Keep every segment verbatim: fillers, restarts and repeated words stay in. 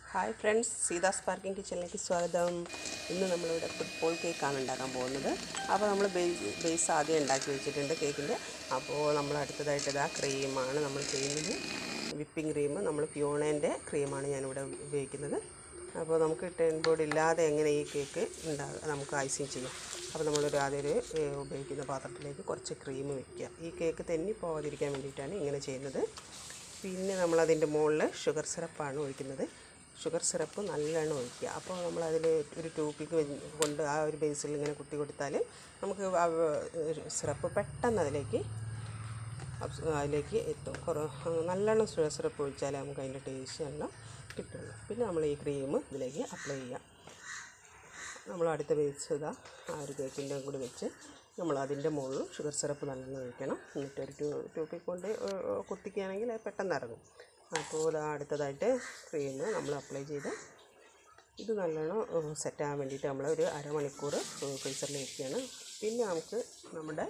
Hi friends, Sita's parking കിച്ചണിലേക്ക് സ്വാഗതം. ഇന്ന് നമ്മളിവിടെ ഫുട്ബോൾ കേക്കാണ് ഉണ്ടാക്കാൻ പോകുന്നത്. അപ്പോൾ നമ്മൾ ബേസ് ബേസ് ആദ്യം ഉണ്ടാക്കി വെച്ചിട്ടുണ്ട് കേക്കിൻ്റെ. അപ്പോൾ നമ്മൾ അടുത്തതായിട്ട് ഇതാ ക്രീമാണ് നമ്മൾ ചെയ്യുന്നത്. വിപ്പിംഗ് ക്രീം നമ്മൾ പ്യൂണേൻ്റെ ക്രീമാണ് ഞാനിവിടെ ഉപയോഗിക്കുന്നത്. അപ്പോൾ നമുക്ക് ടെൻ ബോർഡ് ഇല്ലാതെ എങ്ങനെ ഈ കേക്ക് ഉണ്ടാകുക നമുക്ക് ഐസിങ് ചെയ്യാം. അപ്പോൾ നമ്മളൊരു ആദ്യം ഒരു ഉപയോഗിക്കുന്ന പാത്രത്തിലേക്ക് കുറച്ച് ക്രീം വയ്ക്കുക. ഈ കേക്ക് തെന്നി പോകാതിരിക്കാൻ വേണ്ടിയിട്ടാണ് ഇങ്ങനെ ചെയ്യുന്നത്. പിന്നെ നമ്മളതിൻ്റെ മുകളിൽ ഷുഗർ സിറപ്പാണ് ഒഴിക്കുന്നത്. ഷുഗർ സിറപ്പ് നല്ലോണം ഒഴിക്കുക. അപ്പോൾ നമ്മളതിൽ ഒരു ടൂപ്പിക്ക് കൊണ്ട് ആ ഒരു ബേസിൽ ഇങ്ങനെ കുത്തി കൊടുത്താൽ നമുക്ക് സിറപ്പ് പെട്ടെന്ന് അതിലേക്ക് അതിലേക്ക് എത്തും. കുറേ നല്ലോണം ഷുഗർ സിറപ്പ് ഒഴിച്ചാൽ നമുക്ക് അതിൻ്റെ ടേസ്റ്റ് എല്ലാം കിട്ടുള്ളൂ. പിന്നെ നമ്മൾ ഈ ക്രീം ഇതിലേക്ക് അപ്ലൈ ചെയ്യുക. നമ്മൾ അടുത്ത ബേസ് ഇതാ ആ ഒരു കേക്കിൻ്റെ കൂടി വെച്ച് നമ്മൾ അതിൻ്റെ മുകളിൽ ഷുഗർ സിറപ്പ് നല്ലോണം ഒഴിക്കണം. എന്നിട്ട് ഒരു ടൂ ടൂപ്പിക്ക് കൊണ്ട് കുത്തിക്കുകയാണെങ്കിൽ അത് പെട്ടെന്ന് ഇറങ്ങും. അപ്പോൾ ഇതാ അടുത്തതായിട്ട് ക്രീം നമ്മൾ അപ്ലൈ ചെയ്ത് ഇത് നല്ലോണം സെറ്റാകാൻ വേണ്ടിയിട്ട് നമ്മൾ ഒരു അരമണിക്കൂർ ഫ്രീസറിൽ വയ്ക്കുകയാണ്. പിന്നെ നമുക്ക് നമ്മുടെ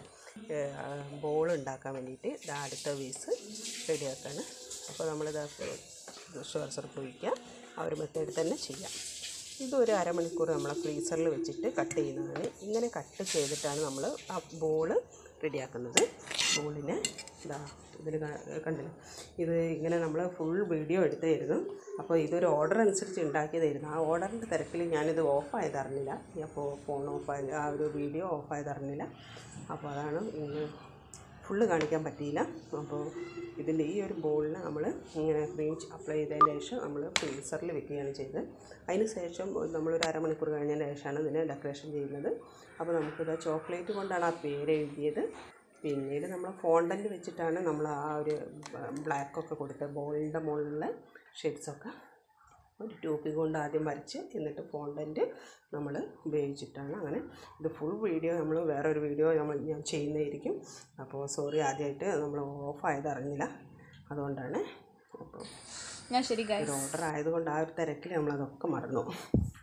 ബോൾ ഉണ്ടാക്കാൻ വേണ്ടിയിട്ട് ഇതാ അടുത്ത പീസ് റെഡിയാക്കാണ്. അപ്പോൾ നമ്മളിത് ഷുഗർ സിറപ്പ് ഒഴിക്കുക. ആ ഒരു മെത്തേഡ് തന്നെ ചെയ്യാം. ഇതൊരു അരമണിക്കൂർ നമ്മൾ ഫ്രീസറിൽ വെച്ചിട്ട് കട്ട് ചെയ്യുന്നതാണ്. ഇങ്ങനെ കട്ട് ചെയ്തിട്ടാണ് നമ്മൾ ആ ബോൾ റെഡിയാക്കുന്നത്. ബോളിനെ ഇതാ ഇതിൽ കണ്ടില്ല, ഇത് ഇങ്ങനെ നമ്മൾ ഫുൾ വീഡിയോ എടുത്തായിരുന്നു. അപ്പോൾ ഇതൊരു ഓർഡർ അനുസരിച്ച് ഉണ്ടാക്കിയതായിരുന്നു. ആ ഓർഡറിൻ്റെ തിരക്കിൽ ഞാനിത് ഓഫായത് അറിഞ്ഞില്ല. അപ്പോൾ ഫോൺ ഓഫായത് ആ ഒരു വീഡിയോ ഓഫായത് അറിഞ്ഞില്ല. അപ്പോൾ അതാണ് ഫുള്ള് കാണിക്കാൻ പറ്റിയില്ല. അപ്പോൾ ഇതിൻ്റെ ഈ ഒരു ബോളിനെ നമ്മൾ ഇങ്ങനെ ക്രീം അപ്ലൈ ചെയ്തതിന് ശേഷം നമ്മൾ ഫ്രീസറിൽ വെക്കുകയാണ് ചെയ്തത്. അതിന് ശേഷം നമ്മളൊരു അരമണിക്കൂർ കഴിഞ്ഞതിന് ശേഷമാണ് ഇതിനെ ഡെക്കറേഷൻ ചെയ്യുന്നത്. അപ്പോൾ നമുക്കിത് ചോക്ലേറ്റ് കൊണ്ടാണ് ആ പേര് എഴുതിയത്. പിന്നീട് നമ്മൾ ഫോണ്ടൻറ്റ് വെച്ചിട്ടാണ് നമ്മൾ ആ ഒരു ബ്ലാക്കൊക്കെ കൊടുത്തത്. ബോളിൻ്റെ മുകളിലെ ഷെയ്ഡ്സൊക്കെ ഒരു ട്യൂബ് കൊണ്ട് ആദ്യം വരച്ച് എന്നിട്ട് ഫോണ്ടൻറ്റ് നമ്മൾ ഉപയോഗിച്ചിട്ടാണ്. അങ്ങനെ ഇത് ഫുൾ വീഡിയോ നമ്മൾ വേറൊരു വീഡിയോ നമ്മൾ ഞാൻ ചെയ്യുന്നതായിരിക്കും. അപ്പോൾ സോറി, ആദ്യമായിട്ട് നമ്മൾ ഓഫായത് അറിഞ്ഞില്ല, അതുകൊണ്ടാണ്. അപ്പോൾ ഞാൻ ശരി ഒരു ഓർഡർ ആയതുകൊണ്ട് ആ ഒരു തിരക്കിൽ നമ്മളതൊക്കെ മറന്നു.